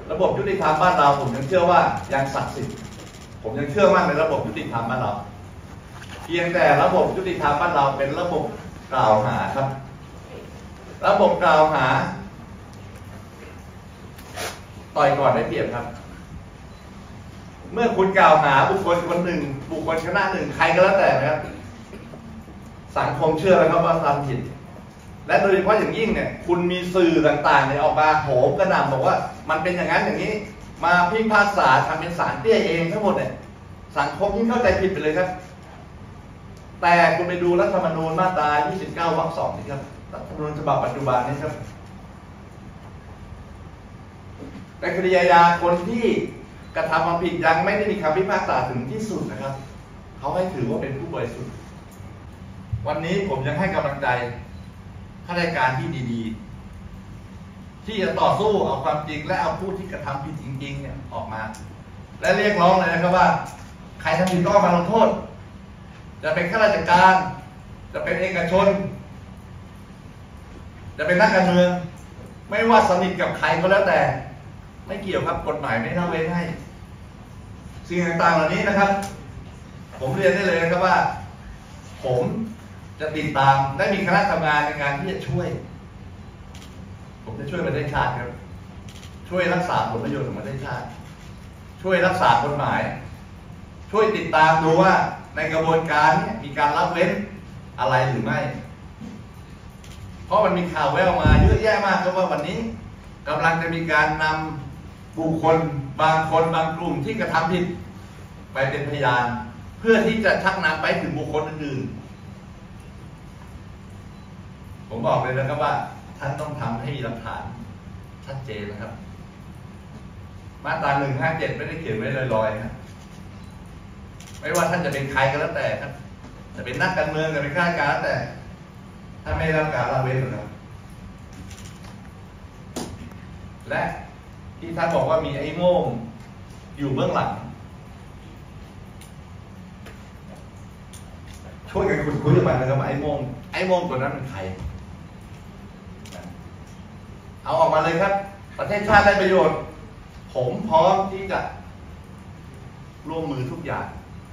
ระบบยุติธรรมบ้านเราผมยังเชื่อว่ายังศักดิ์สิทธิ์ผมยังเชื่อมั่นในระบบยุติธรรมบ้านเราเพียงแต่ระบบยุติธรรมบ้านเราเป็นระบบกล่าวหาครับระบบกล่าวหาต่อยก่อนได้เปรียบครับเมื่อคุณกล่าวหาบุคคลคนหนึ่งบุคคลคณะหนึ่งใครก็แล้วแต่นะครับสังคมเชื่อแล้วครับว่าทำผิดและโดยเฉพาะอย่างยิ่งเนี่ยคุณมีสื่อต่างๆเนี่ยออกมาโหมกระหน่ำบอกว่ามันเป็นอย่างนั้นอย่างนี้มาพิพากษาทำเป็นศาลเตี้ยเองทั้งหมดเนี่ยสังคมยิ่งเข้าใจผิดไปเลยครับแต่คุณไปดูรัฐธรรมนูญมาตรา 29 วรรค 2นี่ครับรัฐธรรมนูญฉบับปัจจุบันนี้ครับแต่คดีอาญาคนที่กระทำความผิดยังไม่ได้มีคำพิพากษาถึงที่สุดนะครับเขาให้ถือว่าเป็นผู้บริสุทธิ์วันนี้ผมยังให้กำลังใจข้าราชการที่ดีๆที่จะต่อสู้เอาความจริงและเอาผู้ที่กระทำผิดจริงๆเนี่ยออกมาและเรียกร้องเลยนะครับว่าใครทำผิดก็มาลงโทษจะเป็นข้าราชการจะเป็นเอกชนจะเป็นนักการเมืองไม่ว่าสนิทกับใครก็แล้วแต่ไม่เกี่ยวครับกฎหมายไม่ละเว้นให้สิ่งต่างๆเหล่านี้นะครับผมเรียนได้เลยนะครับว่าผมจะติดตามได้มีคณะทำงานในการที่จะช่วยผมจะช่วยประเทศชาติครับช่วยรักษาผลประโยชน์ของประเทศชาติช่วยรักษากฎหมายช่วยติดตามดูว่าในกระบวนการมีการละเว้นอะไรหรือไม่เพราะมันมีข่าวแว่วมาเยอะแยะมากครับว่าวันนี้กำลังจะมีการนำบุคคลบางคนบางกลุ่มที่กระทำผิดไปเป็นพยานเพื่อที่จะชักนำไปถึงบุคคลอื่นๆผมบอกเลยนะครับว่าท่านต้องทำให้มีหลักฐานชัดเจนนะครับมาตรา 157 ไม่ได้เขียนไว้ลอยๆนะไม่ว่าท่านจะเป็นใครก็แล้วแต่ครับจะเป็นนักการเมืองจะเป็นข้าราชการแล้วแต่ถ้าไม่รับการละเว้นนะครับและที่ท่านบอกว่ามีไอ้โม่งอยู่เบื้องหลังช่วยกันขุดคุยกันนะครับไอ้โม่งตัวนั้นเป็นใครเอาออกมาเลยครับประเทศชาติได้ประโยชน์ผมพร้อมที่จะร่วมมือทุกอย่าง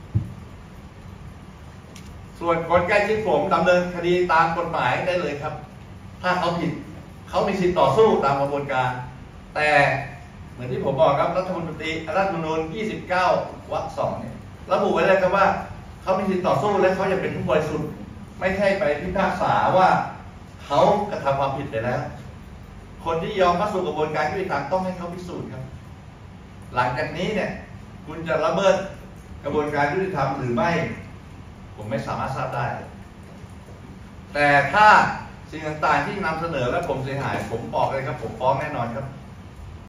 ส่วนคนใกล้ชิดผมดำเนินคดีตามกฎหมายได้เลยครับถ้าเขาผิดเขามีสิทธิต่อสู้ตามกระบวนการแต่เหมือนที่ผมบอกครับรัฐธรรมนูญ 29 วรรค 2เนี่ยระบุไว้เลยครับว่าเขามีสิทธิต่อสู้และเขาจะเป็นผู้บริสุทธิ์ไม่ใช่ไปพิพากษาว่าเขากระทำความผิดไปแล้วคนที่ยอมเข้าสู่กระบวนการยุติธรรมต้องให้เขาพิสูจน์ครับหลังจากนี้เนี่ยคุณจะละเมิดกระบวนการยุติธรรมหรือไม่ผมไม่สามารถทราบได้แต่ถ้าสิ่งต่างๆที่นำเสนอและผมเสียหายผมบอกเลยครับผมฟ้องแน่นอนครับ